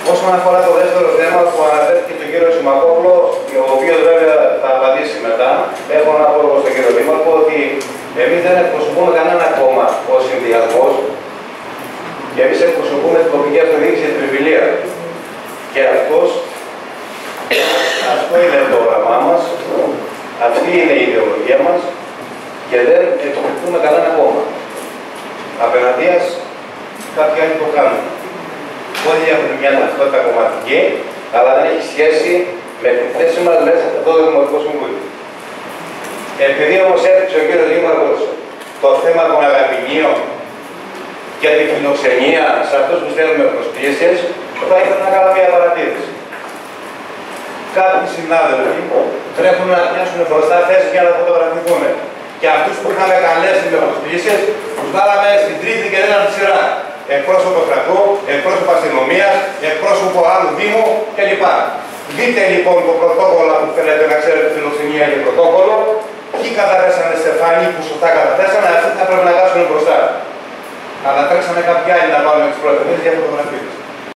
Όσον αφορά το δεύτερο θέμα που αναφέρθηκε τον κύριο Σιμακόπουλο, ο οποίος βέβαια θα απαντήσει μετά, έχω να πω στον κύριο Δήμαρχο ότι εμείς δεν εκπροσωπούμε κανένα κόμμα ως συνδυασμός και εμείς εκπροσωπούμε την τοπική αυτοδιοίκηση και την Τριφυλία. Και αυτό είναι το όραμά μας, αυτή είναι η ιδεολογία μας και δεν εκπροσωπούμε κανένα κόμμα. Απέναντίας, κάποιοι άλλοι το κάνουν. Όλοι έχουν μια ταυτότητα κομματική, αλλά δεν έχει σχέση με τη θέση μας μέσα σε αυτό το Δημοτικό Συμβούλιο. Επειδή όμως έθιξε ο κύριος Δήμαρχος το θέμα των αγαπηνίων και τη φιλοξενία σε αυτούς που στέλνουμε προσκλήσεις, θα ήθελα να κάνω μια παρατήρηση. Κάποιοι συνάδελφοι τρέχουν να πιάσουν μπροστά θέσεις για να φωτογραφηθούν. Και αυτούς που είχαμε καλέσει με προσκλήσεις, τους βάλαμε στην τρίτη και τέταρτη σειρά. Εκπρόσωπο κρατού, εκπρόσωπο αστυνομίας, εκπρόσωπο άλλου Δήμου κλπ. Δείτε λοιπόν το πρωτόκολλο που θέλετε να ξέρετε, φιλοξενία και πρωτόκολλο. Ποιοι καταθέσανε στεφάνι που σωστά καταθέσανε, αυτοί θα πρέπει να κάτσουν μπροστά. Αλλά τρέξανε κάποιοι άλλοι να βάλουν τις πρώτες για φωτογραφίες.